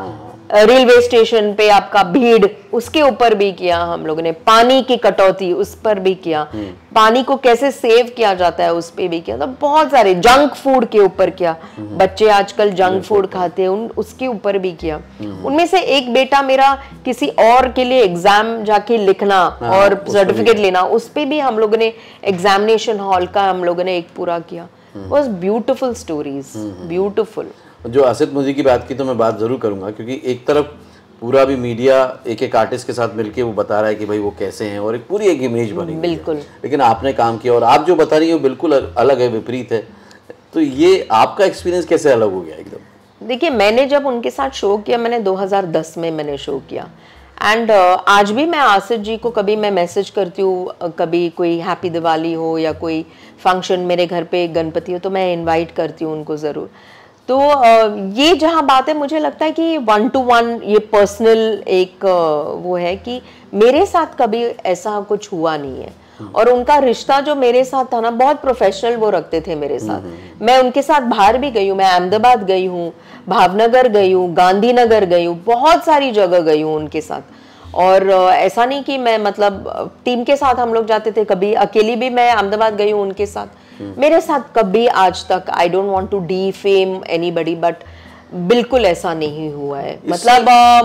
रेलवे स्टेशन पे आपका भीड़, उसके ऊपर भी किया हम लोगों ने। पानी की कटौती, उस पर भी किया। पानी को कैसे सेव किया जाता है, उस पे भी किया। तो बहुत सारे, जंक फूड के ऊपर किया, बच्चे आजकल जंक फूड खाते हैं, उसके ऊपर भी किया। उनमें से एक बेटा मेरा किसी और के लिए एग्जाम जाके लिखना और सर्टिफिकेट लेना, उस पे भी हम लोगों ने एग्जामिनेशन हॉल का हम लोगों ने एक पूरा किया। Was beautiful stories, beautiful. जो आसिफ मुझी की बात की तो मैं बात जरूर करूंगा, क्योंकि एक तरफ पूरा भी मीडिया एक एक आर्टिस्ट के साथ मिलके वो बता रहा है कि भाई वो कैसे हैं, और एक पूरी एक इमेज बनी बिल्कुल है। लेकिन आपने काम किया और आप जो बता रही हो बिल्कुल अलग है, विपरीत है। तो ये आपका एक्सपीरियंस कैसे अलग हो गया एकदम? देखिए, मैंने जब उनके साथ शो किया, मैंने 2010 में मैंने शो किया, एंड आज भी मैं आसिफ जी को कभी मैं मैसेज करती हूँ, कभी कोई हैप्पी दिवाली हो या कोई फंक्शन मेरे घर पे गणपति हो तो मैं इनवाइट करती हूँ उनको ज़रूर। तो ये जहाँ बात है, मुझे लगता है कि 1 to 1 ये पर्सनल एक वो है कि मेरे साथ कभी ऐसा कुछ हुआ नहीं है। और उनका रिश्ता जो मेरे साथ था ना, बहुत प्रोफेशनल वो रखते थे मेरे साथ। मैं उनके साथ बाहर भी गई हूँ, मैं अहमदाबाद गई हूँ, भावनगर गई हूँ, गांधीनगर गई हूँ, बहुत सारी जगह गई हूँ उनके साथ। और ऐसा नहीं कि मैं मतलब टीम के साथ हम लोग जाते थे, कभी अकेली भी मैं अहमदाबाद गई हूँ उनके साथ। मेरे साथ कभी आज तक, I don't want to defame anybody, but बिल्कुल ऐसा नहीं हुआ है। मतलब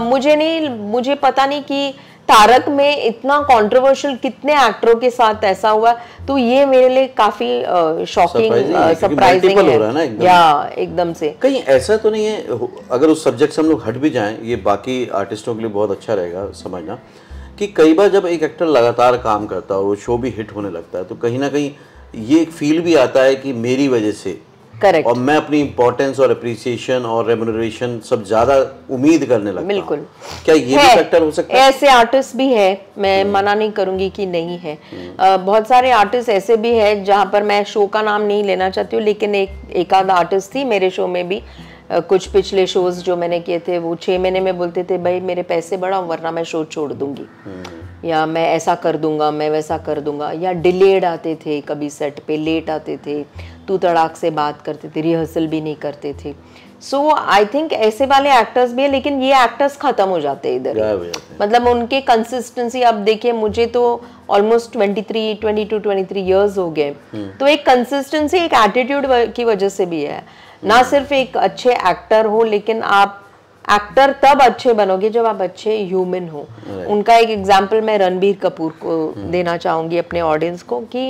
मुझे पता नहीं कि तारक में इतना कंट्रोवर्शियल कितने एक्टरों के साथ ऐसा हुआ, तो ये मेरे लिए काफी शॉकिंग, सरप्राइजिंग है या एकदम से। कहीं ऐसा तो नहीं है, अगर उस सब्जेक्ट से हम लोग हट भी जाएं, ये बाकी आर्टिस्टों के लिए बहुत अच्छा रहेगा समझना, कि कई बार जब एक एक्टर लगातार काम करता है और वो शो भी हिट होने लगता है, तो कहीं ना कहीं ये एक फील भी आता है कि मेरी वजह से, करेक्ट, और मैं अपनी इंपॉर्टेंस और अप्रिसिएशन और रेम्यूनरेशन सब ज्यादा उम्मीद करने लगता हूं। बिल्कुल। क्या ये भी फैक्टर हो सकता है? ऐसे आर्टिस्ट भी है, मैं मना नहीं करूंगी कि नहीं है। बहुत सारे आर्टिस्ट ऐसे भी है, जहां पर मैं शो का नाम नहीं लेना चाहती हूँ, लेकिन एक आध आर्टिस्ट थी मेरे शो में भी। कुछ पिछले शोज जो मैंने किए थे, वो 6 महीने में बोलते थे भाई मेरे पैसे बढ़ाओ वरना मैं शो छोड़ दूंगी, या मैं ऐसा कर दूंगा, मैं वैसा कर दूंगा। या डिलेड आते थे, कभी सेट पे लेट आते थे, तू तड़ाक से बात करते थे, रिहर्सल भी नहीं करते थे। सो आई थिंक ऐसे वाले एक्टर्स भी है, लेकिन ये एक्टर्स खत्म हो जाते हैं इधर। मतलब उनके कंसिस्टेंसी, अब देखिए मुझे तो ऑलमोस्ट 22-23 इयर्स हो गए, तो एक कंसिस्टेंसी, एक एटीट्यूड की वजह से भी है। ना सिर्फ एक अच्छे एक्टर हो, लेकिन आप एक्टर तब अच्छे बनोगे जब आप अच्छे ह्यूमन हो। उनका एक एग्जाम्पल मैं रणबीर कपूर को देना चाहूंगी अपने ऑडियंस को, कि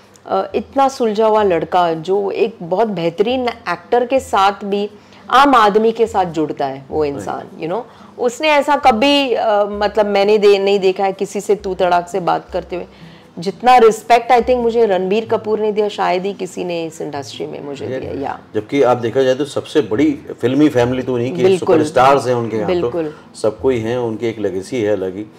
इतना सुलझा हुआ लड़का जो एक बहुत बेहतरीन एक्टर के साथ भी आम आदमी के साथ जुड़ता है, वो इंसान, यू नो, उसने ऐसा कभी मतलब मैंने नहीं देखा है किसी से तू तड़ाक से बात करते हुए। जितना रिस्पेक्ट आई थिंक मुझे रणबीर कपूर ने दिया, शायद ही किसी ने इस इंडस्ट्री में मुझे दिया। या जबकि आप देखा जाए तो सबसे बड़ी फिल्मी फैमिली तो नहीं की, सुपरस्टार्स हैं उनके यहाँ, तो सबको ही हैं, उनकी एक लेगेसी है अलग ही।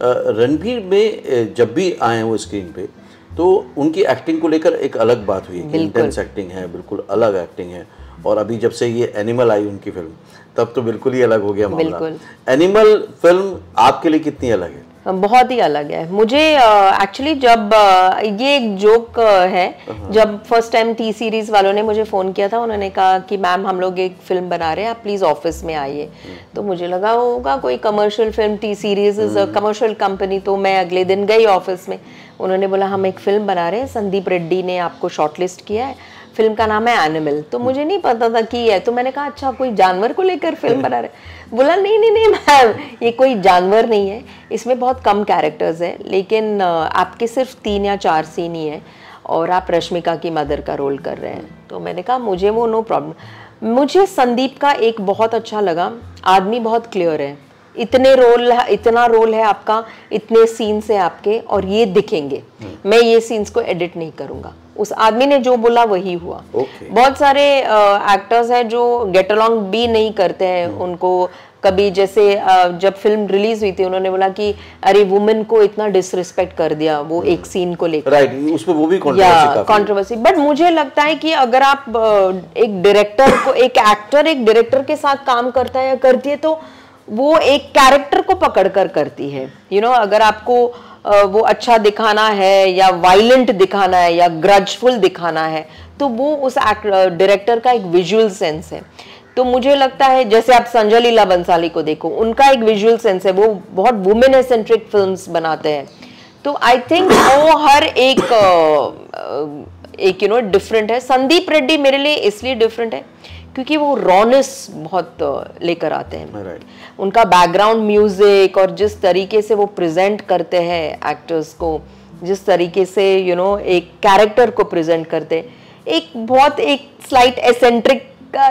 रणबीर में जब भी आए वो स्क्रीन पे, तो उनकी एक्टिंग को लेकर एक अलग बात हुई कि इंटेंस एक्टिंग है, बिल्कुल अलग एक्टिंग है। और अभी जब से ये एनिमल आई उनकी फिल्म, तब तो बिल्कुल ही अलग हो गया मामला। एनिमल फिल्म आपके लिए कितनी अलग है? बहुत ही अलग है। मुझे एक्चुअली जब ये एक जोक है, जब फर्स्ट टाइम टी सीरीज वालों ने मुझे फ़ोन किया था, उन्होंने कहा कि मैम हम लोग एक फिल्म बना रहे हैं, आप प्लीज़ ऑफिस में आइए। तो मुझे लगा होगा कोई commercial film, T series is a commercial company. तो मैं अगले दिन गई ऑफिस में, उन्होंने बोला हम एक फिल्म बना रहे हैं, संदीप रेड्डी ने आपको शॉर्टलिस्ट किया है, फिल्म का नाम है एनिमल। तो मुझे नहीं पता था कि है, तो मैंने कहा अच्छा कोई जानवर को लेकर फिल्म बना रहे। बोला नहीं मैम, ये कोई जानवर नहीं है, इसमें बहुत कम कैरेक्टर्स हैं, लेकिन आपके सिर्फ 3 या 4 सीन ही है और आप रश्मिका की मदर का रोल कर रहे हैं। तो मैंने कहा मुझे वो नो प्रॉब्लम। मुझे संदीप का एक बहुत अच्छा लगा, आदमी बहुत क्लियर है, इतना रोल है आपका, इतने सीन्स है आपके और ये दिखेंगे, मैं ये सीन्स को एडिट नहीं करूंगा। उस आदमी ने जो बोला वही हुआ। बहुत सारे एक्टर्स हैं जो गेट अलॉन्ग भी नहीं करते हैं, उनको कभी जैसे जब फिल्म रिलीज हुई थी उन्होंने बोला कि अरे वुमेन को इतना डिसरिस्पेक्ट कर दिया वो एक सीन को लेकर, राइट, उसमें वो भी कंट्रोवर्सी। बट मुझे लगता है कि अगर आप एक डायरेक्टर को, एक एक्टर एक डायरेक्टर के साथ काम करता है या करती है, तो वो एक कैरेक्टर को पकड़ कर करती है, यू नो। अगर आपको वो अच्छा दिखाना है या वायलेंट दिखाना है या ग्रजफुल दिखाना है, तो वो उस डायरेक्टर का एक विजुअल सेंस है। तो मुझे लगता है जैसे आप संजय लीला बंसाली को देखो, उनका एक विजुअल सेंस है, वो बहुत वुमेन सेंट्रिक फिल्म्स बनाते हैं। तो आई थिंक वो हर एक डिफरेंट है। संदीप रेड्डी मेरे लिए इसलिए डिफरेंट है क्योंकि वो रॉनेस बहुत लेकर आते हैं। उनका बैकग्राउंड म्यूजिक और जिस तरीके से वो प्रेजेंट करते हैं एक्टर्स को, जिस तरीके से एक कैरेक्टर को प्रेजेंट करते, एक slight eccentric,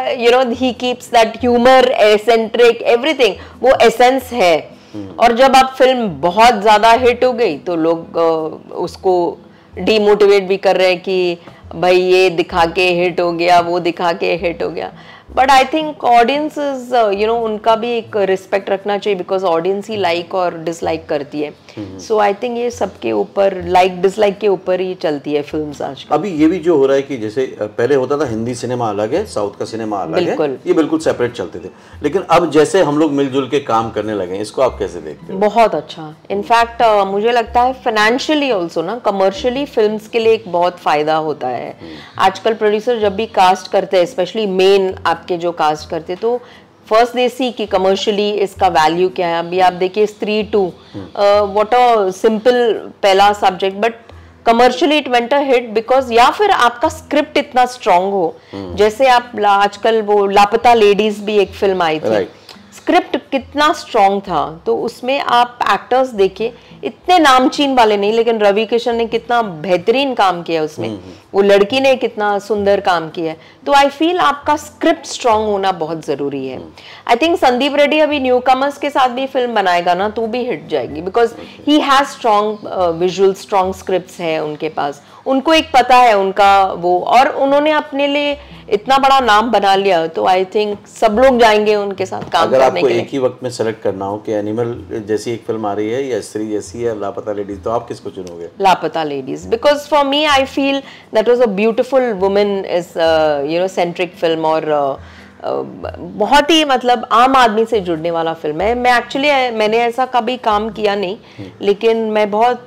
he keeps that humour, eccentric, everything, वो एसेंस है। और जब आप फिल्म बहुत ज्यादा हिट हो गई तो लोग उसको डीमोटिवेट भी कर रहे हैं कि भाई ये दिखा के हिट हो गया, वो दिखा के हिट हो गया। बट आई थिंक ऑडियंसेस उनका भी एक रिस्पेक्ट रखना चाहिए, बिकॉज ऑडियंस ही लाइक और डिसलाइक करती है। सो आई थिंक ये सबके ऊपर, लाइक डिसलाइक के ऊपर ही चलती है फिल्म्स आजकल। अभी ये भी जो हो रहा है कि जैसे पहले होता था हिंदी सिनेमा अलग है, साउथ का सिनेमा अलग है, ये बिल्कुल सेपरेट चलते थे, लेकिन अब जैसे हम लोग मिलजुल के काम करने लगे हैं, इसको आप कैसे देखते हो? बहुत अच्छा। इनफैक्ट मुझे लगता है फाइनेंशियली ऑल्सो ना, कमर्शियली फिल्म्स के लिए एक बहुत फायदा होता है। आजकल प्रोड्यूसर जब भी कास्ट करते हैं, स्पेशली मेन आपके जो कास्ट करते, तो फर्स्ट दे सी कि कमर्शियली इसका वैल्यू क्या है। अभी आप देखिए स्त्री 2, व्हाट अ सिंपल पहला subject, but commercially it went a hit because, या फिर आपका स्क्रिप्ट इतना स्ट्रांग हो, जैसे आप आजकल वो लापता लेडीज भी एक फिल्म आई थी, स्क्रिप्ट कितना स्ट्रांग था, तो उसमें आप एक्टर्स देखिए, इतने नामचीन वाले नहीं, लेकिन रवि किशन ने कितना बेहतरीन काम किया उसमें, वो लड़की ने कितना सुंदर काम किया है। तो आई फील आपका स्क्रिप्ट स्ट्रांग होना बहुत जरूरी है। आई थिंक संदीप रेड्डी अभी न्यू कमर्स के साथ भी फिल्म बनाएगा ना, तो भी हिट जाएगी, because he has strong visual, strong scripts है उनके पास, उनको एक पता है उनका वो, और उन्होंने अपने लिए इतना बड़ा नाम बना लिया, तो आई थिंक सब लोग जाएंगे उनके साथ काम करने के लिए। अगर आपको एक ही वक्त में सेलेक्ट करना हो कि एनिमल जैसी एक फिल्म आ रही है या स्त्री जैसी है लापता लेडीज, तो आप किसको चुनोगे? Laapataa Ladies, because for me I feel that was a beautiful women is centric film, और बहुत ही मतलब आम आदमी से जुड़ने वाला फिल्म है। मैंने ऐसा कभी काम किया नहीं, लेकिन मैं बहुत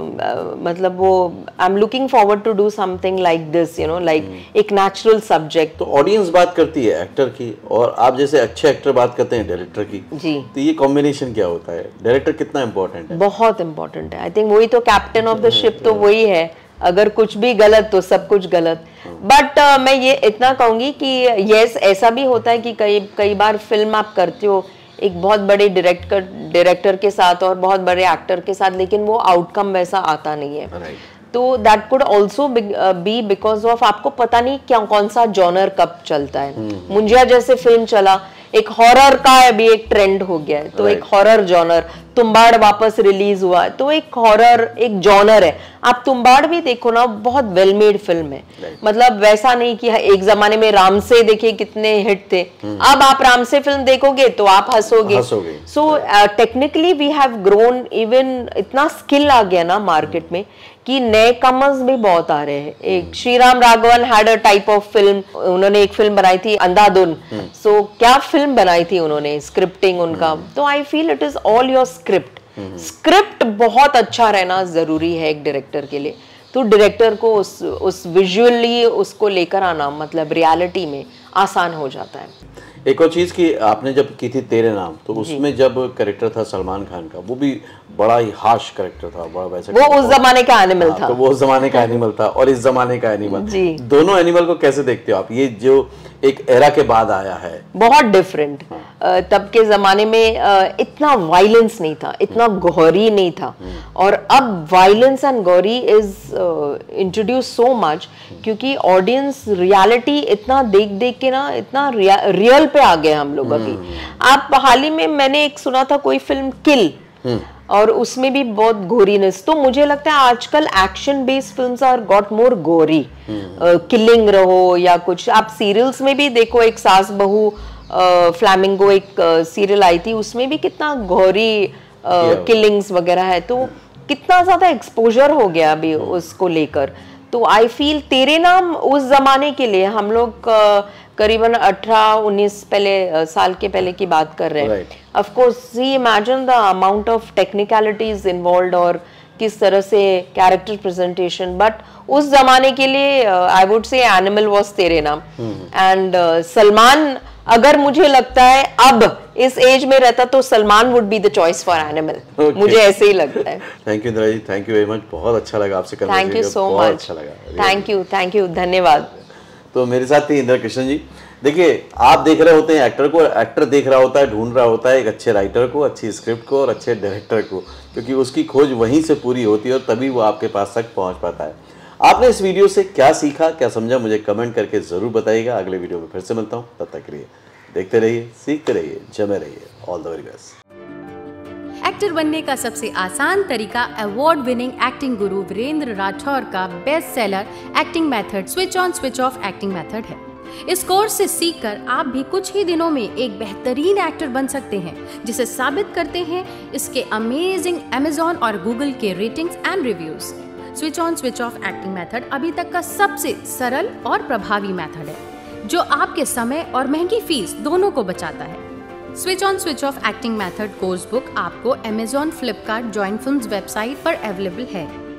मतलब वो I am looking forward to do something like this, like एक नेचुरल सब्जेक्ट। तो ऑडियंस बात करती है एक्टर की, और आप जैसे अच्छे एक्टर बात करते हैं डायरेक्टर की जी, तो ये कॉम्बिनेशन क्या होता है? डायरेक्टर कितना इंपॉर्टेंट है? बहुत इंपॉर्टेंट है। आई थिंक वही तो कैप्टन ऑफ द शिप तो वही है, अगर कुछ भी गलत तो सब कुछ गलत। बट मैं ये इतना कहूंगी कि यस, ऐसा भी होता है कि कई बार फिल्म आप करते हो एक बहुत बड़े डायरेक्टर के साथ और बहुत बड़े एक्टर के साथ, लेकिन वो आउटकम वैसा आता नहीं है। तो that could also be because of आपको पता नहीं क्या कौन सा जॉनर कब चलता है। मुंजिया जैसे फिल्म चला, एक हॉरर का अभी एक ट्रेंड हो गया है, तो एक हॉरर जॉनर, तुम्बाड़ वापस रिलीज हुआ, तो एक हॉरर एक जॉनर है। आप तुम्बाड़ भी देखो ना, बहुत वेल मेड फिल्म है, मतलब वैसा नहीं कि एक जमाने में रामसे देखिए कितने हिट थे, अब आप रामसे फिल्म देखोगे तो आप हंसोगे। So technically we have grown, even इतना स्किल आ गया ना मार्केट में कि नए कमर्स भी बहुत आ रहे हैं। एक Sriram Raghavan had a type of film, उन्होंने एक फिल्म बनाई थी अंधाधुन। सो क्या फिल्म बनाई थी उन्होंने, स्क्रिप्टिंग उनका। तो I feel it is all your script बहुत अच्छा रहना जरूरी है एक डायरेक्टर के लिए। तो डायरेक्टर को उस विजुअली उसको लेकर आना, मतलब रियलिटी में आसान हो जाता है। एक और चीज कि आपने जब की थी तेरे नाम, तो उसमें जब कैरेक्टर था सलमान खान का, वो भी बड़ा ही हार्श कैरेक्टर था, बड़ा वैसा, वो उस जमाने का एनिमल था। तो वो उस जमाने का एनिमल था और इस जमाने का एनिमल, दोनों एनिमल को कैसे देखते हो आप? ये जो एक एरा के बाद आया है, बहुत डिफरेंट। तब के जमाने में इतना वायलेंस नहीं था, इतना गौरी नहीं था, और अब violence and gory is introduce so much, क्योंकि ऑडियंस रियलिटी इतना देख देख के ना इतना रियल पे आ गए हम लोग। अभी आप हाल ही में मैंने एक सुना था कोई फिल्म किल, और उसमें भी बहुत गोरीनेस। तो मुझे लगता है आजकल action based films are got more gory, killing रहो या कुछ। आप सीरियल्स में भी देखो, एक सास बहू फ्लैमिंगो एक सीरियल आई थी, उसमें भी कितना गोरी किलिंग्स वगैरह है। तो कितना ज्यादा एक्सपोजर हो गया अभी उसको लेकर। तो आई फील तेरे नाम उस जमाने के लिए, हम लोग करीबन 18-19 साल के पहले की बात कर रहे हैं। Of course see imagine the amount of technicalities involved, और किस तरह से कैरेक्टर प्रेजेंटेशन, बट उस जमाने के लिए I would say Animal was Tere Naam. And Salman, अगर मुझे लगता है अब इस एज में रहता तो Salman would be the choice for Animal. मुझे ऐसे ही लगता है। Thank you Indira ji, thank you very much, बहुत अच्छा लगा आपसे करना। थैंक यू सो मच, अच्छा लगा, थैंक यू, धन्यवाद। तो मेरे साथ थी इंदिरा कृष्णन जी। देखिए, आप देख रहे होते हैं एक्टर को, एक्टर देख रहा होता है, ढूंढ रहा होता है एक अच्छे राइटर को, अच्छी स्क्रिप्ट को और अच्छे डायरेक्टर को, क्योंकि उसकी खोज वहीं से पूरी होती है और तभी वो आपके पास तक पहुंच पाता है। आपने इस वीडियो से क्या सीखा, क्या समझा, मुझे कमेंट करके ज़रूर बताइएगा। अगले वीडियो में फिर से मिलता हूँ, तब तक के लिए देखते रहिए, सीखते रहिए, जमे रहिए। All the very best. Actor बनने का सबसे आसान तरीका अवार्ड विनिंग एक्टिंग गुरु वीरेंद्र राठौर का best seller acting method switch on switch off acting method है। इस कोर्स से सीखकर आप भी कुछ ही दिनों में एक बेहतरीन एक्टर बन सकते हैं, जिसे साबित करते हैं इसके अमेजिंग Amazon और Google के ratings and reviews. Switch on switch off acting method अभी तक का सबसे सरल और प्रभावी मेथड है, जो आपके समय और महंगी फीस दोनों को बचाता है। Switch on switch off acting method course book आपको Amazon, Flipkart, Join Films website पर अवेलेबल है।